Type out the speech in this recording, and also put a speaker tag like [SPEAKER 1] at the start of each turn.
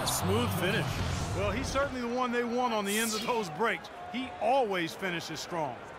[SPEAKER 1] A smooth finish.
[SPEAKER 2] Well, he's certainly the one they want on the ends of those breaks. He always finishes strong.